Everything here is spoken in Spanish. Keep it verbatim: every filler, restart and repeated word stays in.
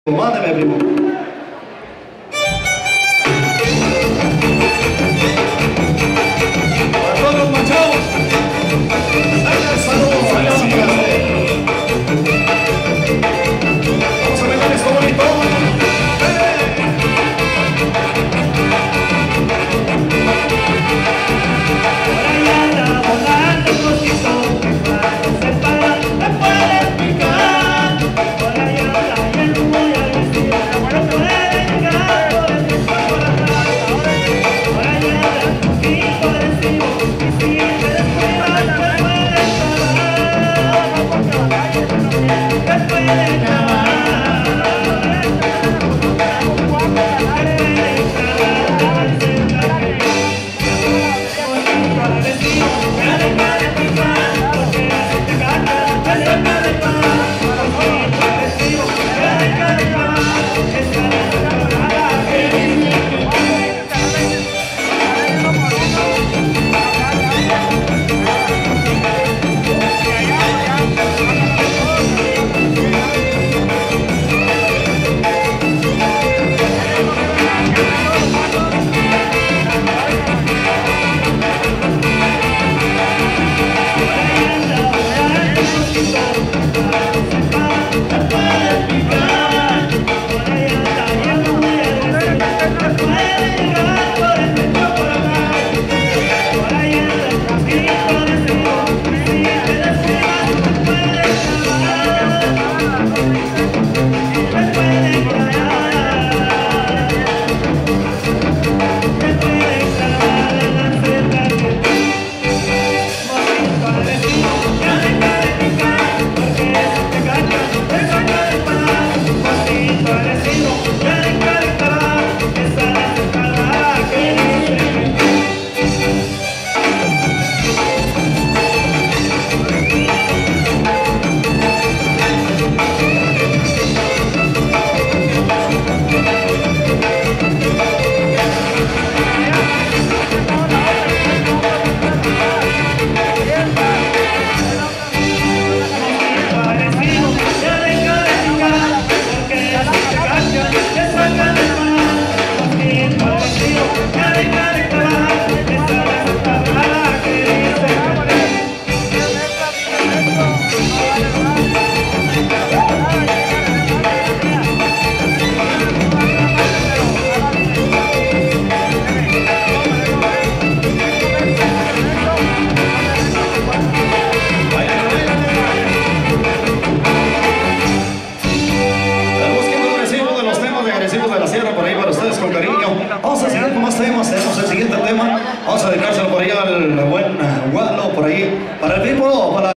Mándeme, primo. Para todos los machados. Saludos, saludos, vamos a bailar esto bonito. De la sierra por ahí para ustedes con cariño. Vamos a seguir con más temas. Tenemos el siguiente tema. Vamos a dedicárselo por ahí al buen Gualo por ahí. Para el people, para